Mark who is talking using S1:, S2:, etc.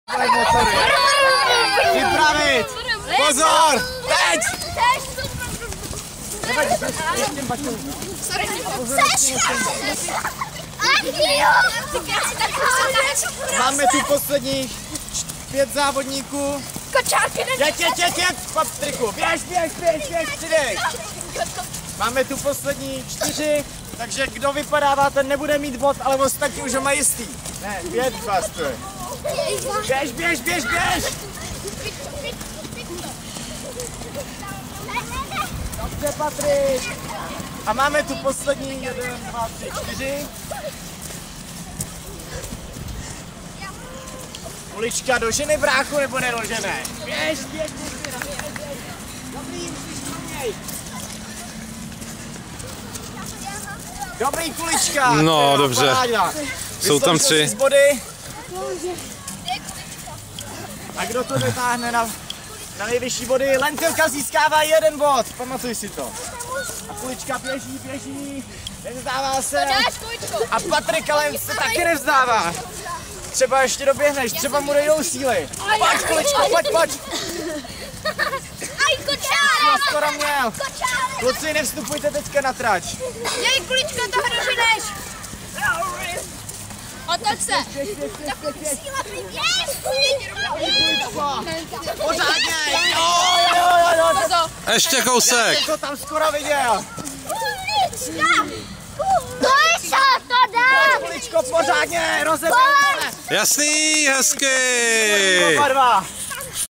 S1: Připravit! Pozor! Teď! Máme tu posledních 5 závodníků. Jeď, Patriku, běž, přidej. Máme tu poslední 4, takže kdo vypadává, ten nebude mít bod, ale ostatní už ho mají jistý. Ne, 5 vás to je. Běž! Dobře, Patrik. A máme tu poslední 1, 2, 3, 4. Ulička do ženy, bráchu, nebo nedožené? Běž. Dobrý, musíš měj. Dobrý, Kulička.
S2: No, dobře.
S1: Paráda.
S2: Jsou tam 3.
S1: Body. A kdo to dotáhne na nejvyšší body? Lentilka získává 1 bod, pamatuj si to. A Kulička běží, nevzdává se. A Patrik ale se taky nevzdává. Třeba ještě doběhneš, třeba mu dojdou síly. Pojď, Kuličko, pojď. Skoro měl. Kluci, nevstupujte teďka na trať.
S3: Jej, Kuličko, toho doženeš. Otoč se.
S1: Pořádně. Jo.
S2: Ještě kousek.
S1: Já jsem to tam skoro viděl.
S3: To dá.
S1: Kuličko, pořádně, rozeběhl se.
S2: Jasný, hezky.
S1: Oba 2.